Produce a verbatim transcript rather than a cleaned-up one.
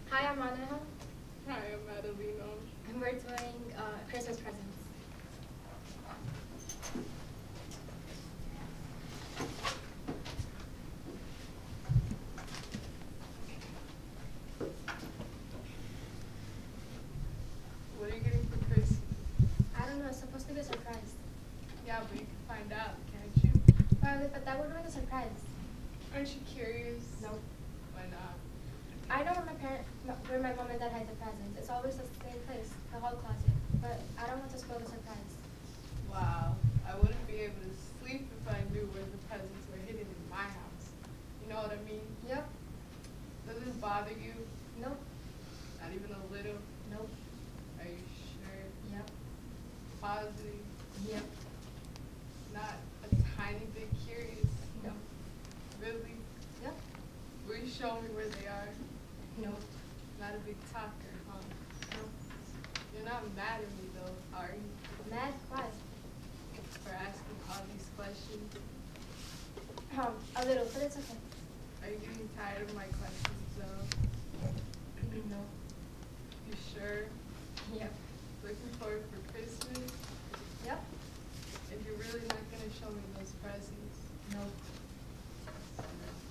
Hi, I'm Anna, Hi, I'm Adelino. and we're doing uh, Christmas presents. What are you getting for Christmas? I don't know, it's supposed to be a surprise. Yeah, but you can find out, can't you? Probably, but that would ruin the surprise. Aren't you curious? Nope. Why not? I know where my parent, where my mom and dad hide the presents. It's always the same place, the hall closet. But I don't want to spoil the surprise. Wow, I wouldn't be able to sleep if I knew where the presents were hidden in my house. You know what I mean? Yep. Does this bother you? Nope. Not even a little? Nope. Are you sure? Yep. Positive? Yep. Not a tiny bit curious? No. Really? Yep. Will you show me where they are? Nope. Not a big talker, huh? Nope. You're not mad at me though, are you? Mad? Why? For asking all these questions? Um, a little, but it's okay. Are you getting tired of my questions though? No. You sure? Yep. Looking forward for Christmas? Yep. And you're really not gonna show me those presents? Nope.